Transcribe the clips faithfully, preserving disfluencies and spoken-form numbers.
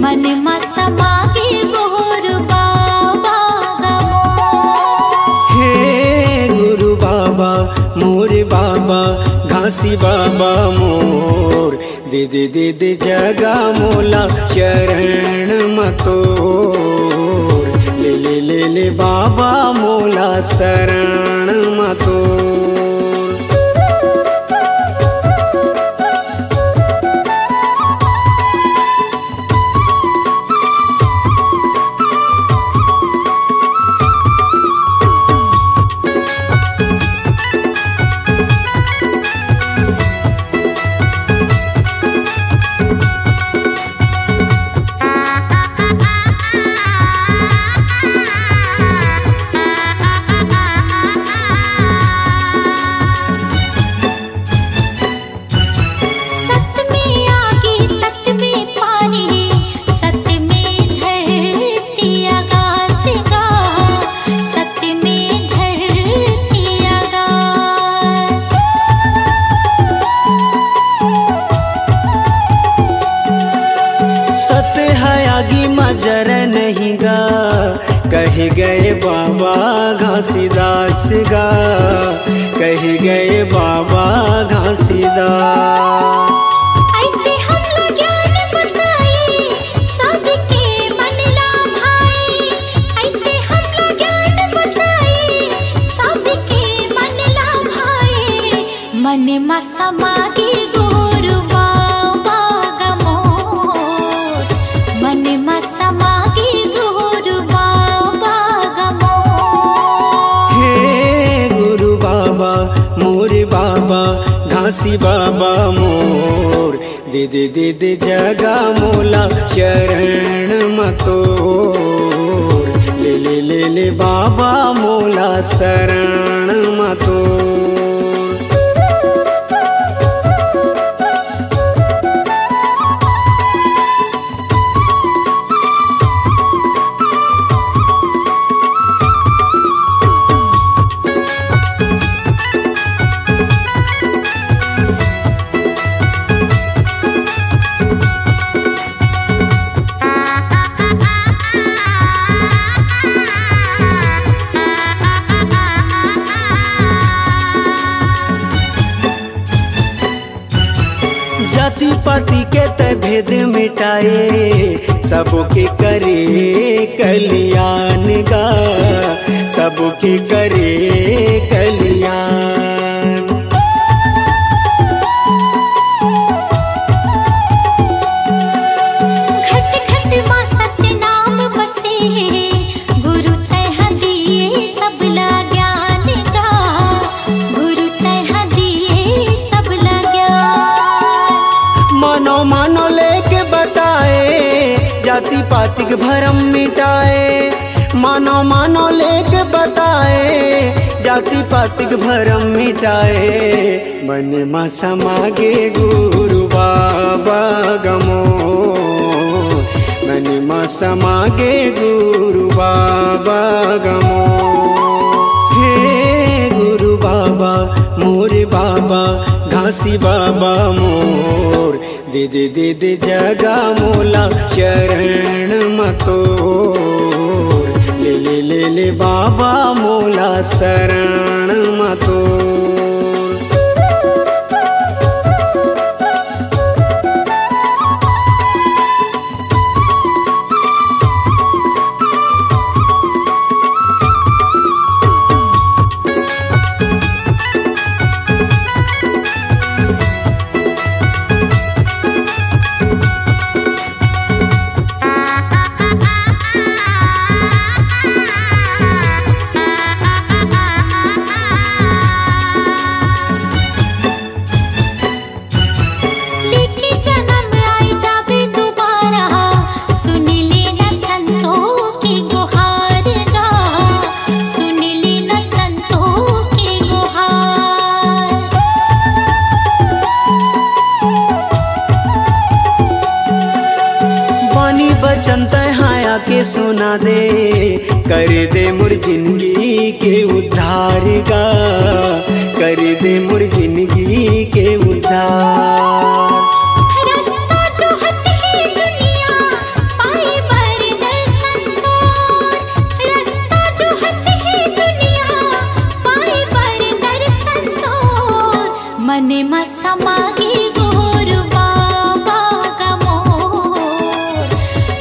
मन मा समागे गुरु बाबा गमो। हे गुरु बाबा मोर बाबा घासी बाबा मोर, दे दे दे दे जगा मोला चरण मतोर, ले ले ले ले बाबा मोला शरण मतोर। सत्य है आगे मजर नहीं गा, कह गए बाबा घासीदास गा, कह गए बाबा घासीदास। ऐसे हम ज्ञान बताए सबके मन ला भाई, ऐसे हम ज्ञान बताए सबके मन ला भाई, मन मा समागे गुरु बाबा गमोर, मन मा समागे गुरु बाबा गमोर। हे गुरु बाबा मोर बाबा घासी बाबा मोर, दे दे दे दे जगा मोला चरण मतोर, ले ले ले ले बाबा मोला शरण मतोर। जाति पाति के ते भेद मिटाए, सबके करे कल्याण गा, सबके करे कल्याण। घट घट मां सत्य नाम बसे, गुरु तह दिए सबला ज्ञान गा, गुरु तह दिए सबला ज्ञान। मानो मानो लेके बताए, जाति पाति के भरम मिटाए, मानो मानो लेके बताए, जाति पाति के भरम मिटाए, मन मा समागे गुरु बाबा गमो, मन मा समागे गुरु बाबा गमो। हे गुरु बाबा मोर बाबा घासी बाबा मोर, दे दे दे दे जगा मोला चरण मतोर, ले ले ले ले बाबा मोला शरण मतोर। वचन तहाया के सुना दे, कर दे मुर जिंदगी के उद्धार गा, कर दे मुर जिंदगी के उद्धार। रास्ता जो हट है दुनिया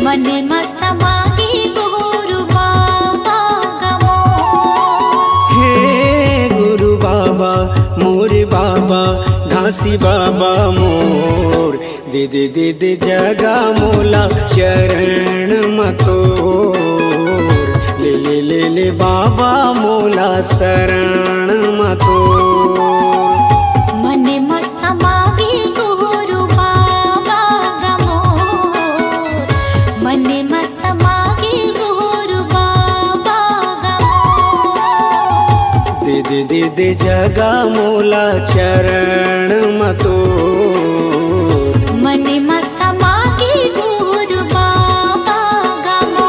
मने मसमागी गुरु बाबा गमो। हे गुरु बाबा मोर बाबा घासी बाबा मोर दे दे दे दे जगा मोला चरण मतोर ले ले ले ले बाबा मोला शरण मतोर। मने मसमागी गुरु बाबा गमो। मने मसमागी गुरु बाबा गमो। दे दे दे दे जगा मोला चरण मतोर मने मसमागी गुरु बाबा गमो।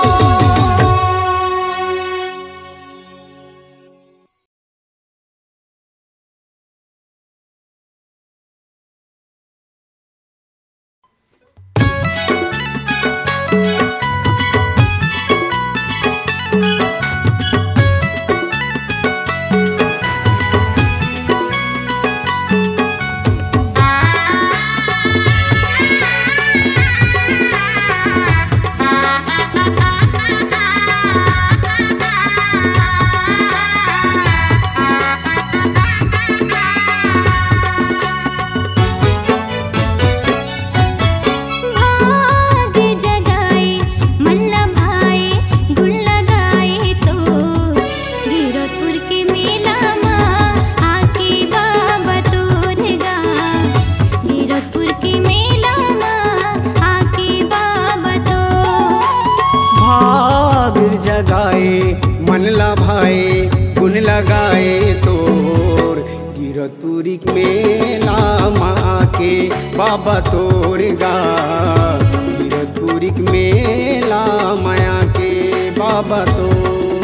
मन लभाए गुण लगाए तोर गिरतपुरी मेला माँ के बाबा तोर गा। गिरतपुरी मेला माया के बाबा तोर।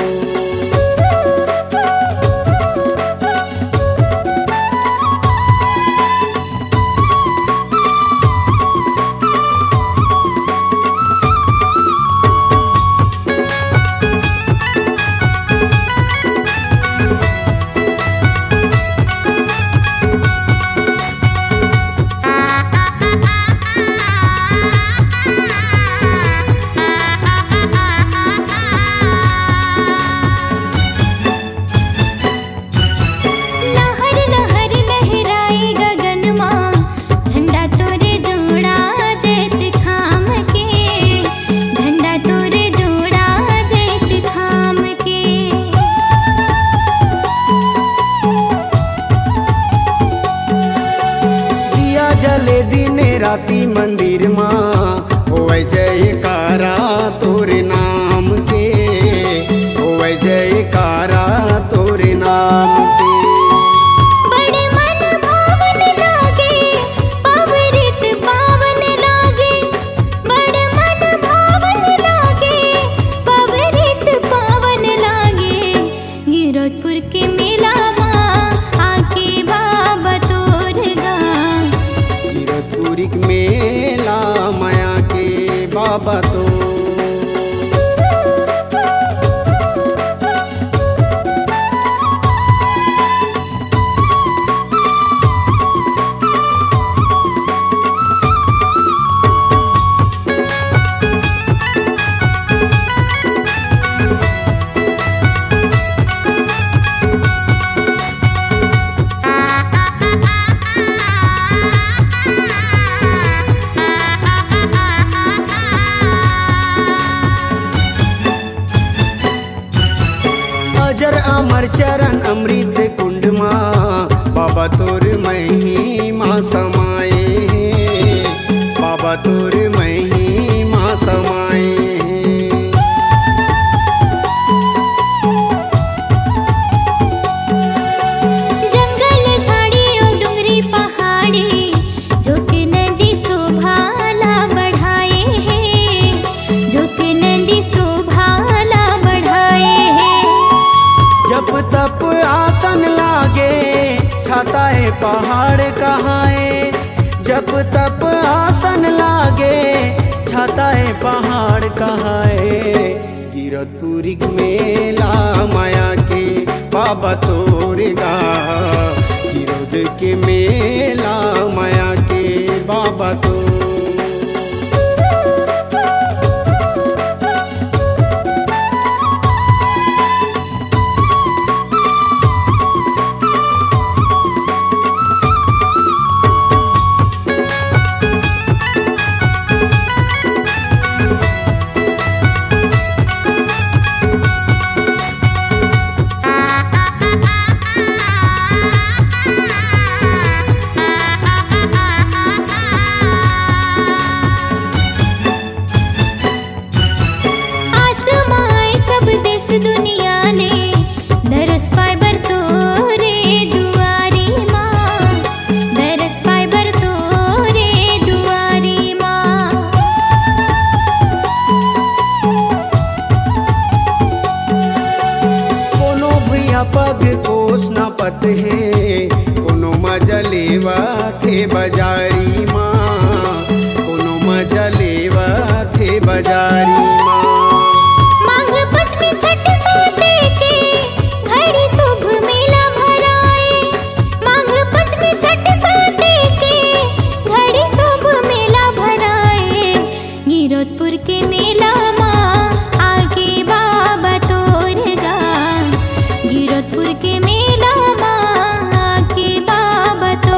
राती मंदिर माँ होवे जयकारा तोरे नाम के। होवे जयकारा तोरे नाम के। बड़े मन भावन लागे पवित्र पावन लागे। बड़े मन भावन लागे पवित्र पावन लागे। गिरतपुर के मेला माँ आके बाबा तोर गा। गिरतपुरी मेला माया के बाबा तो। अजर अमर चरण अमृत कुंड माँ बाबा तोर महिमा समाए। बाबा तोर महिमा समाए। जंगल झाड़ी और डुंगरी पहाड़ी जो के नदी शोभाला बढ़ाए हैं। जो के नदी शोभाला बढ़ाए हैं। जब तप आसन लागे छाता है पहाड़ कहाँ है। जब तप आसन लागे छाता है पहाड़ कहाँ है। गिरतपुरी मेला माया के बाबा तोर गा। गिरद के मेला माया के बाबा तो। आवत है कोनो मजा लेवा थे बाजारी माँ, कोनो मजा लेवा थे बाजारी माँ। माघ पंचमी छठ साते के घड़ी शुभ मेला भराए, माघ पंचमी छठ साते के घड़ी शुभ मेला भराए। गिरौदपुर के मेला माँ आगे बाबा तोर गान, गिरौदपुर के मेला माँ आगे बाबा तो।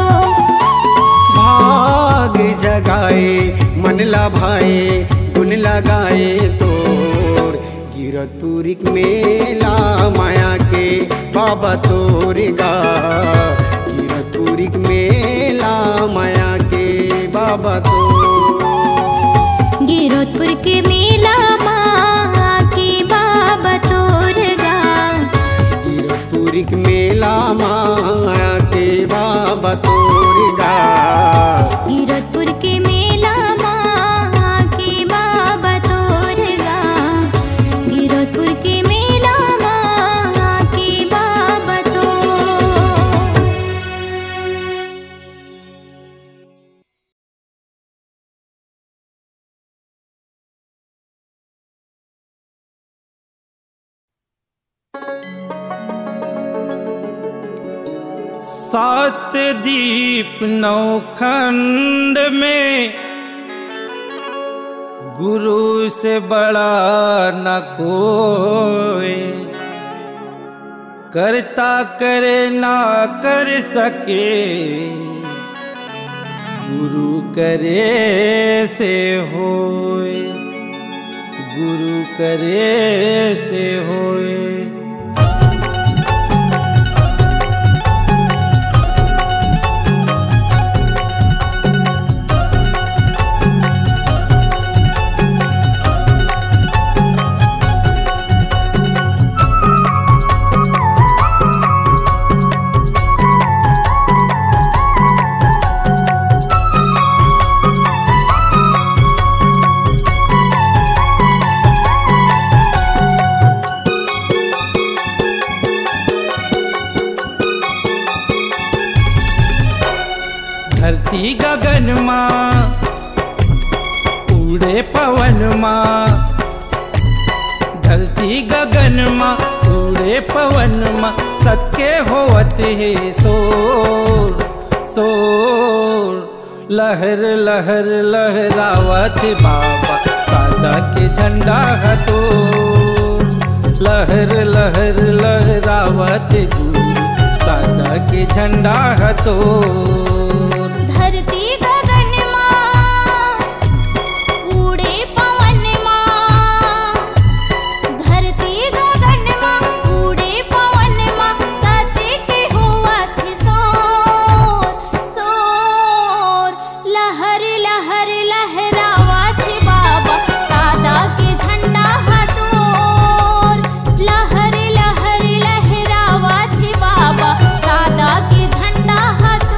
भाग जगाए मन लाभाए गुन लगाए तोर, गिरौदपुर मेला माया के बाबा तोर गा, गिरौदपुर मेला माया के बाबा तोर। गिरौदपुर के मेला माँ के बाबा तोर गा, गिरौदपुर मेला माया के बाबा तोर गा, गिरौदपुर के मेला माँ के बाबा तोर गा, गिरौदपुर के मेला माँ के बाबा तो। सात दीप नौ खंड में गुरु से बड़ा न कोई, करता करे ना कर सके गुरु करे से होए, गुरु करे से होए। धरती गगन माँ उड़े पवन माँ, धरती गगन माँ उड़े पवन माँ, सत्के होवत है सोर सोर। लहर लहर लहरावत बाबा सादा के झंडा हतो, लहर लहर लहरावत गुरु सादा के झंडा हतो। धरती गगन माँ उड़े पवन माँ, धरती गगन माँ उड़े पवन माँ, सत्य के हुआ थे सोर सोर। लहर लहर लहरावा थे बाबा सादा के झंडा हतोर, लहर लहर लहरावा थे बाबा सादा के झंडा हतोर।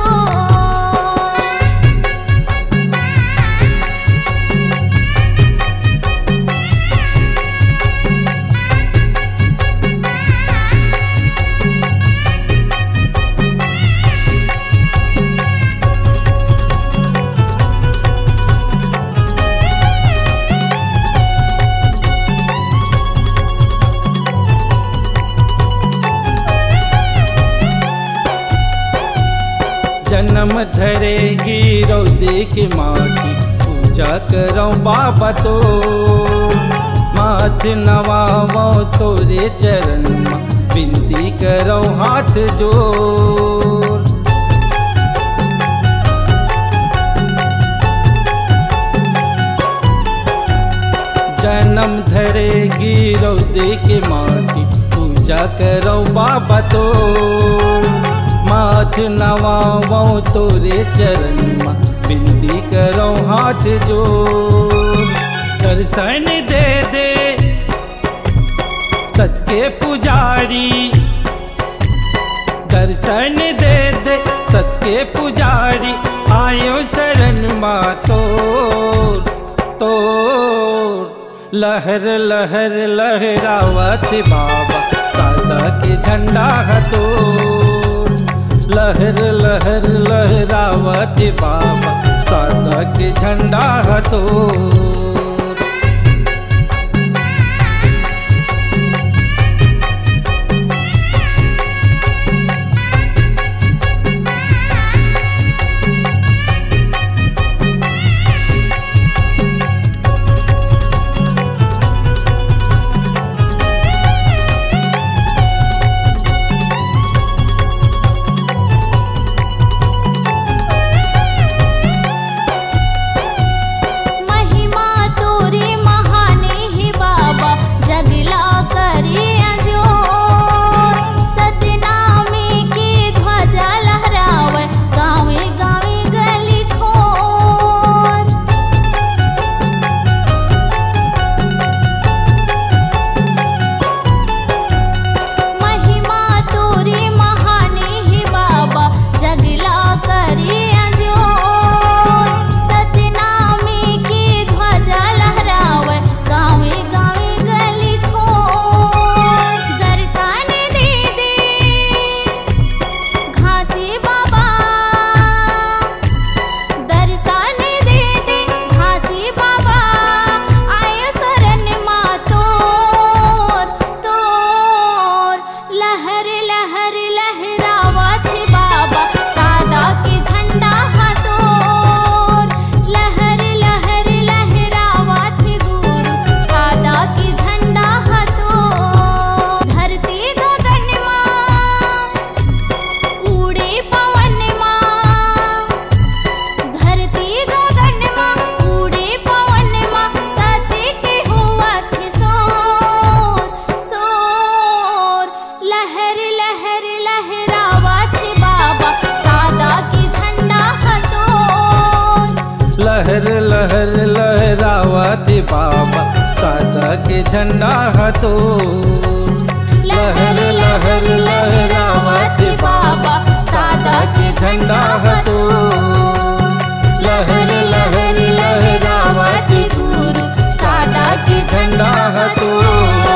जन्म धरेगी रौदे की माटी, पूजा करो बाबा तो माथ नवावो तोरे चरण माँ, विनती करो हाथ जोड़। जन्म धरेगी रौदे की माटी, पूजा करो बाबा तो माथ नवावो तोरे चरण माँ, विनती करो हाथ जोड़। दर्शन दे दे सत के पुजारी, दर्शन दे दे सत के पुजारी, आयो शरण माँ तोर तोर। लहर लहर लहरावत बाबा सादा के झंडा हतोर, लहर लहर लहरावत बाबा सादा के झंडा हथोर। लहर लहर लहरावत बाबा सादा के झंडा हथोर। लहर लहर लहरावत बाबा सादा के झंडा हथोर। लहर लहर लहरावत गुरु सादा के झंडा हथोर।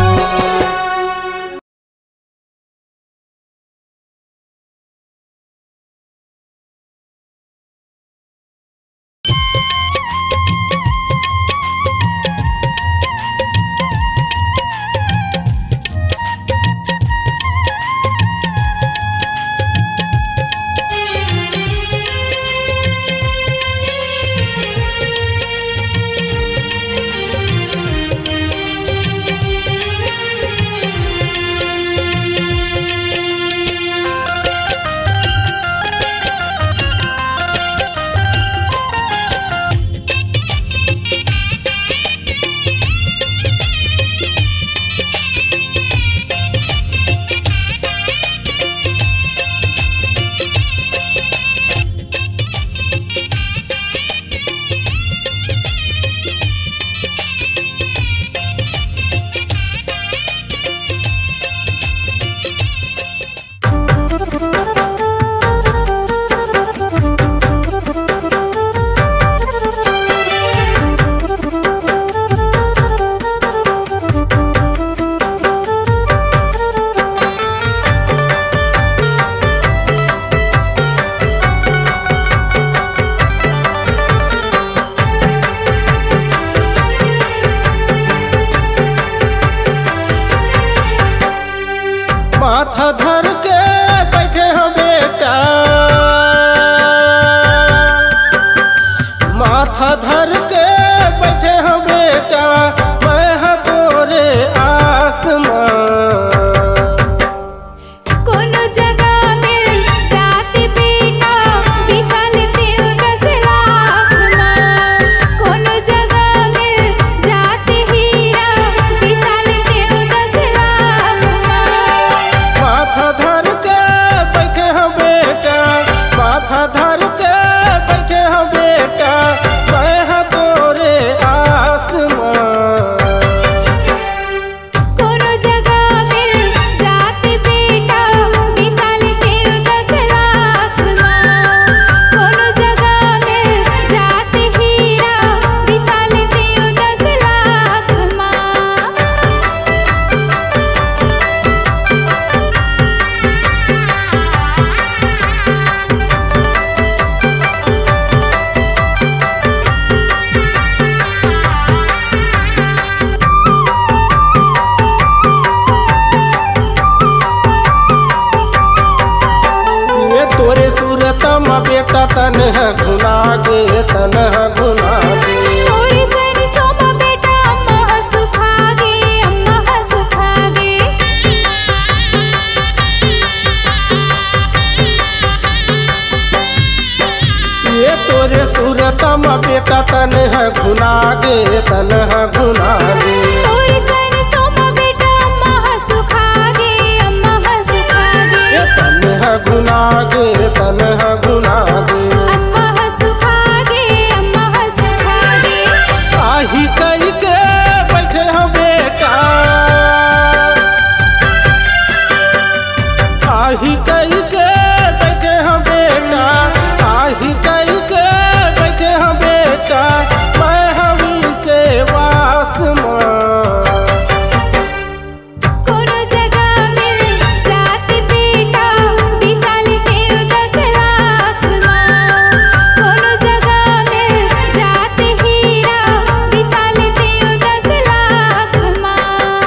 माथा धर के बैठे हो बेटा, माथा धर के बैठे हो बेटा, मैं हाँ तोरे आसमान। कोनो जगह मिल जाती बेटा, बिसल देव दस लाख माँ। कोनो जगह मिल जाती हीरा, बिसल देव दस लाख माँ। माथा धर तन है घुना गे तन है घुना गे तोरी सन सोमा बेटा अम्मा सुखागे अम्मा सुखागे ये तोरे सूरतम बेटा तन है घुना गे तन है घुना गे तोरी सन सोमा बेटा अम्मा सुखागे अम्मा सुखागे ये तन है घुना गे तन है घुना गे अम्मा सुखागे अम्मा सुखागे आही कई के बैठे हम बेटा आही कई के बैठे हम बेटा आही कई के बैठे हम बेटा मैं हवी से वास कोनो जगह मिल जात बेटा विशाल देव दस लाख माँ कोनो जगह मिल जात हीरा विशाल देव दस लाख माँ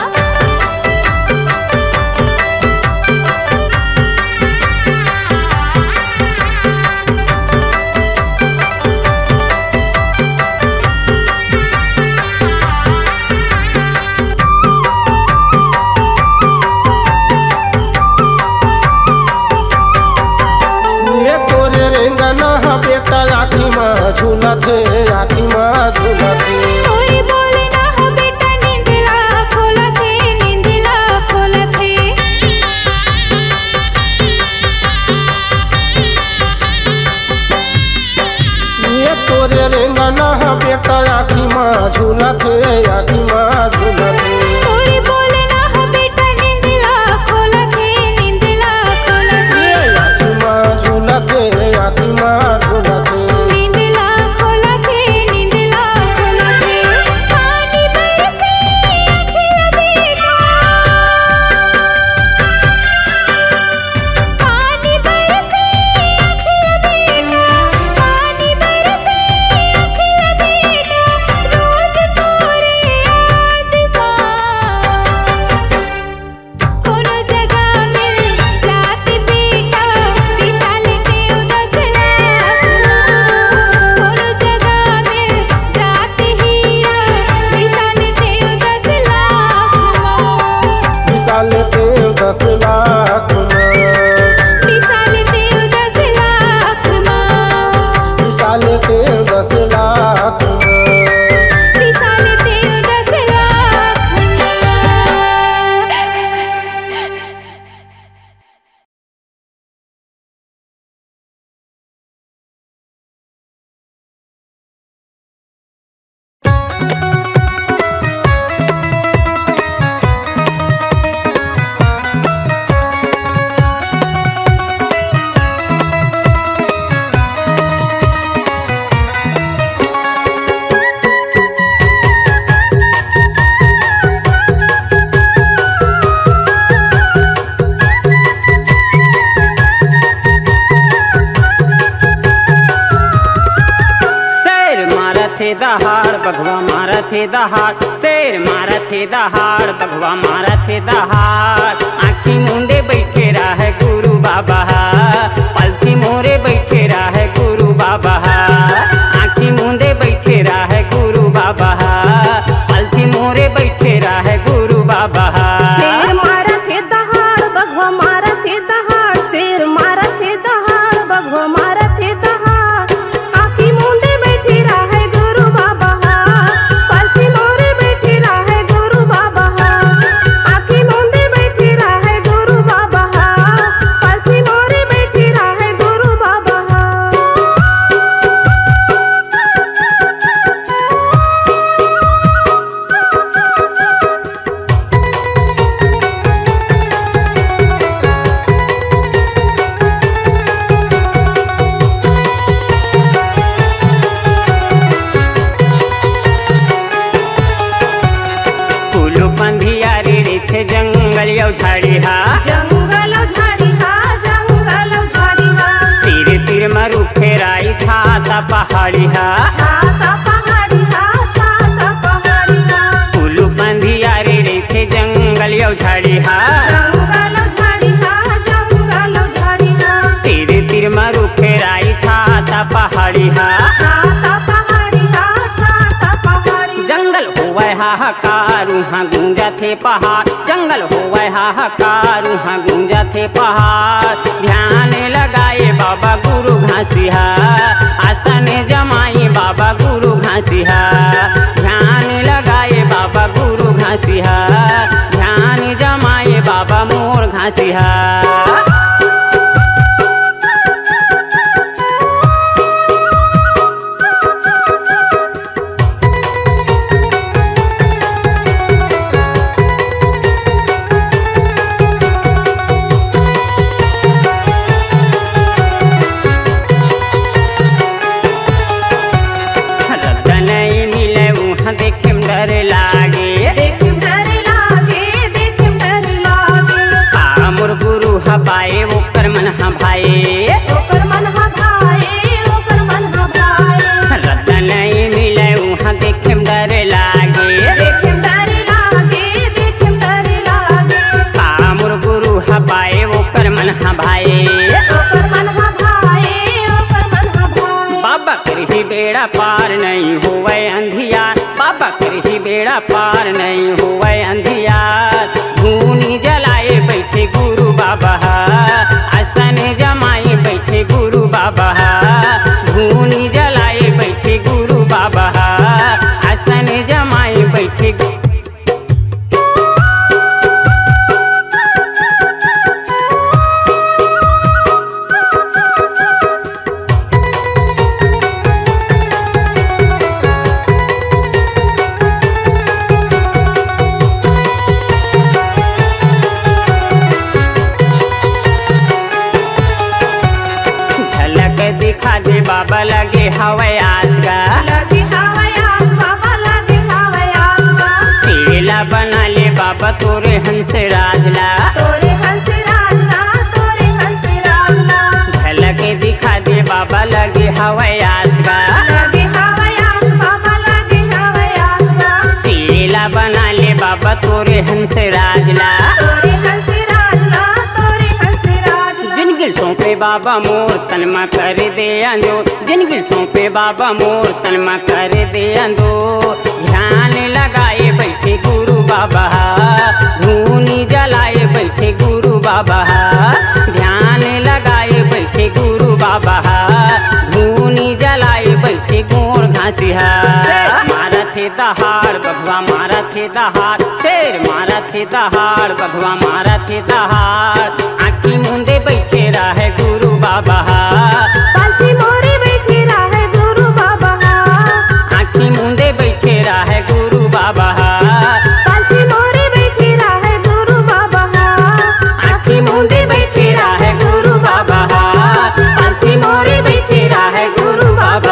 ये तोरे रेंगना हा बेटा आखी माँ झूलत है आखी माँ झूलत है तोरी बोले ना हो बेटा नींदला खोलत है नींदला खोलत है ये तोरे रेंगना हा बेटा आखी माँ झूलत है आखी माँ झूलत है तोरी बोले ना हो बेटा नींदला खोलत है नींदला खोलत है आखी माँ झूलत है आखी माँ झूलत है नींदला खोलत है नींदला खोलत है पानी बरसे अखिल बेटा पानी बरसे अखिल बेटा पानी बरसे अखिल बेटा रोज तोरे याद माँ कोनो जगह मिल जात बेटा विशाल देव दस लाख माँ कोनो जगह मिल जात हीरा विशाल देव दस लाख माँ विशाल देव दस लाख माँ विशाल देव दस लाख माँ विशाल देव दस लाख माँ विशाल देव दस लाख माँ शेर मारा थे दहाड़ बघवा मारा थे दहाड़ शेर मारा थे दहाड़ बघवा मारा थे दहाड़ आँखी मुंदे बैठे रहा गुरु बाबा पलथी मोरे बैठे रहा गुरु बाबा आँखी मुंदे बैठे रहा गुरु बाबा पलथी मोरे बैठे रहा गुरु बाबा शेर मारा थे दहाड़ बघवा मारा थे दहाड़ शेर मारा थे दहाड़ बघवा मारा थे दहाड़ आखी मुंदे बैठी रहा गुरु बाबा पलथी मोरे बैठी रहा गुरु बाबा आखी मुंदे बैठी रहा गुरु बाबा पलथी मोरे बैठी रहा गुरु बाबा कुलू पंधियारी रीथे जंगल यौ झाड़ी हा जंगल झाड़ी हा जंगल झाड़ी हा तीर तीर मरु फेराई छाता पहाड़ी हा छाता पहाड़ी हा छाता पहाड़ी हा कुलू पंधियारी रीथे जंगल यौ झाड़ी हा जंगल झाड़ी हा जंगल झाड़ी हा तीर तीर मरु फेराई छाता होवे हाहाकार उहाँ गूंजा थे पहाड़, जंगल होवे हाहाकार उहाँ गूंजा थे पहाड़। ध्यान लगाए बाबा गुरु घासिया, आसन जमाए बाबा गुरु घासिया। ध्यान लगाए बाबा गुरु घासिया, ध्यान जमाए बाबा मोर घासिया। देखेम डर लागे, देखेम डर लागे, देखेम डर लागे। मोर गुरु हबाए ओकर मन हभाए, ओकर मन हभाए, ओकर मन हभाए। रतन मिले उहाँ देखेम डर लागे, देखेम डर लागे, देखेम डर लागे। मोर गुरु हबाए ओकर मन हभाए, ओकर मन हभाए, ओकर मन हभाए। बाबा करही बेड़ा पार नहीं होवे अंधियार, बाबा करही बेड़ा पार नहीं होवे अंधियार। धूनी जलाए बैठे गुरु बाबा, आसन जमाए बैठे गुरु बाबा। धूनी जलाए बैठे गुरु बाबा, आसन जमाए बैठे। दिखा दे बाबा लगे हवाई आसगा, लगे हवाई आस बाबा, लगे हवाई आसगा। चेला बना ले बाबा तोरे हंस राजला, तोरे हंस राजला, तोरे हंस राजला। झलके दिखा दे बाबा लगे हवाई आसगा, लगे हवाई आस बाबा, लगे हवाई आसगा। चेला बना ले बाबा तोरे हंस राजला, तोरे हंस राजला, तोरे हंस राजला। जिनगिल सौंपे बाबा मोर तनमा कर दे अंदो, जिनगिल सौंपे बाबा मोर तनमा कर दे अंदो। ध्यान लगाए बैठे गुरु बाबा, धूनी जलाए बैठे गुरु बाबा। ध्यान लगाए बैठे गुरु बाबा, धूनी जलाए बैठे गोर घासिया। मारा थे दहाड़ बघवा मारा थे दहाड़, शेर मारा थे दहाड़ बघवा मारा थे दहाड़। आँखी मूंदे बैठे रहे गुरु बाबा, पालथी मोरी बैठी रहे गुरु बाबा। आँखी मूंदे बैठे रहे गुरु बाबा, पालथी मोरी बैठी रहे गुरु बाबा। आँखी मूंदे बैठे रहे गुरु बाबा, पालथी मोरी बैठे रहे गुरु बाबा।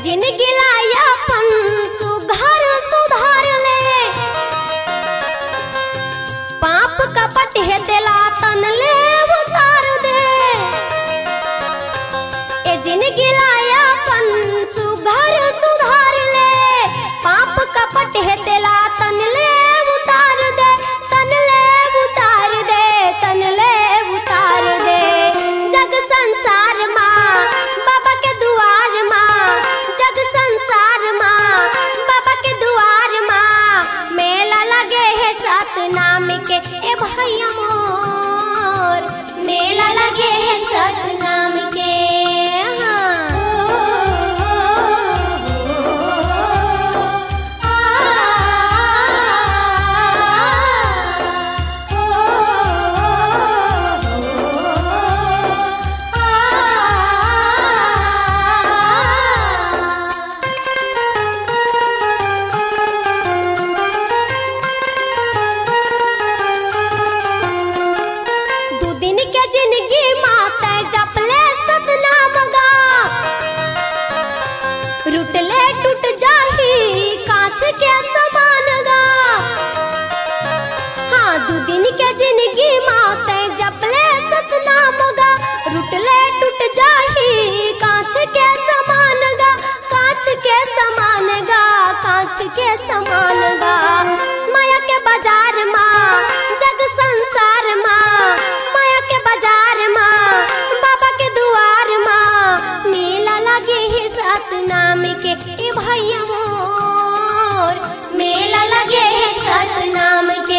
जिंदगी लायापन सुधार सुधार ले पाप कपट है दिला तन ले उतार दे ए जिंदगी लायापन सुधार सुधार ले पाप कपट है दिला तन ले उतार दे तन ले उतार दे तन ले उतार दे जग संसार माँ बाबा के दुआर माँ जग संसार माँ बाबा के दुआर माँ मेला लगे है सतनाम के ए भैया मोर मेला लगे है सतनाम के रुटले टूट जाही कांच के समान गा हाँ दू दिन के जिंदगी माते जपले सतनाम गा रुटले टूट जाही कांच के समान गा कांच के समान गा कांच के समान गा माया के बाजार माँ जग संसार माँ माया के बाजार माँ बाबा के दुआर माँ मेला लगे है सतनाम के ए भैया मोर मेला लगे है सतनाम के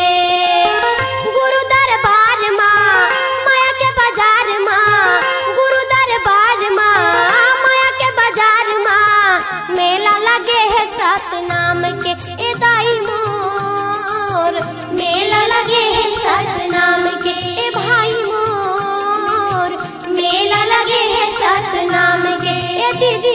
गुरु दरबार माँ माया के बाजार माँ गुरु दरबार माँ माया के बाजार माँ मेला लगे है सतनाम के ए दाई मोर मेला लगे है सतनाम के ए भाई मोर मेला लगे है सतनाम के ए दीदी